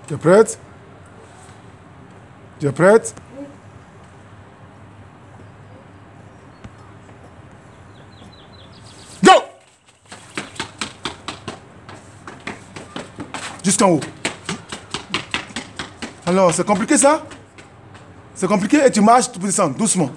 Tu es prête? Tu es prête? Go! Jusqu'en haut. Alors, c'est compliqué ça? C'est compliqué et tu marches, tu peux descendre doucement.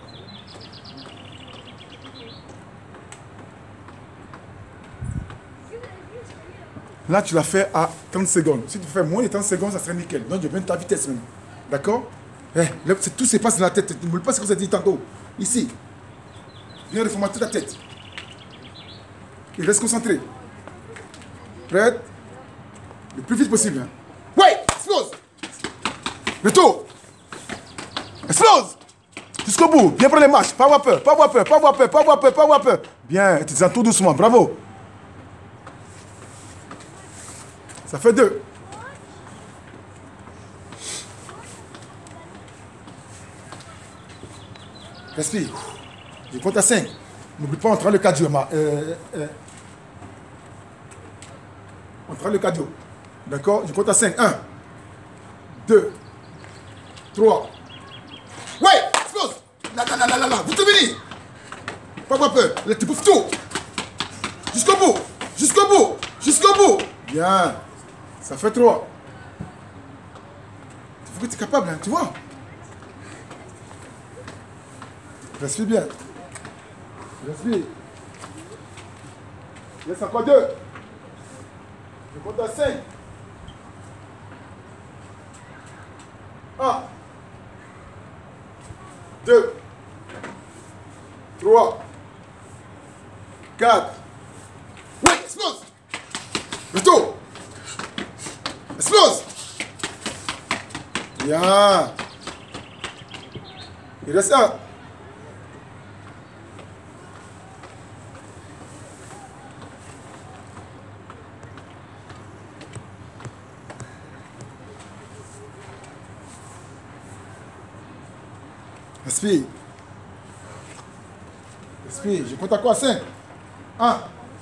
Là, tu l'as fait à 30 secondes. Si tu fais moins de 30 secondes, ça serait nickel. Donc, je viens de ta vitesse même. D'accord? Tout se passe dans la tête. N'oublie pas ce que vous avez dit tantôt. Ici. Viens reformater ta tête. Et reste concentré. Prête? Le plus vite possible. Hein. Ouais! Explose! Retour! Explose! Jusqu'au bout. Bien prendre les marches. Pas avoir peur. Pas avoir peur. Pas avoir peur. Pas avoir peur. Pas avoir peur. Bien. Tu descends tout doucement. Bravo. Ça fait 2. Respire. Je compte à 5. N'oublie pas, on travaille le cardio. On travaille le cardio. D'accord? Je compte à 5. 1, 2, 3. Ouais! Explose! Là. Vous te venez! Pas avoir peur. Là, tu bouffes tout. Jusqu'au bout. Jusqu'au bout. Jusqu'au bout. Bien. Ça fait 3. Il faut que tu es capable, hein, tu vois. Respire bien. Respire. Laisse encore 2. Je compte à 5. 1, 2, 3, 4. Oui, explose. Retour. Explose. Bien. Il reste 1. Respire. Respire. Je compte à quoi? 5. 1,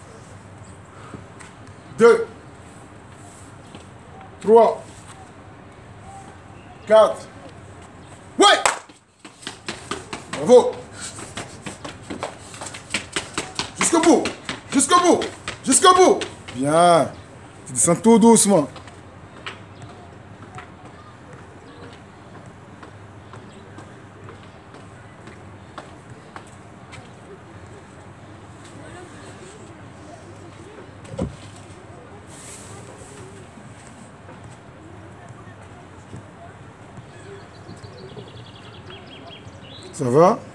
2, 3, 4. Ouais! Bravo! Jusqu'au bout! Jusqu'au bout! Jusqu'au bout! Bien! Tu descends tout doucement. Ça va?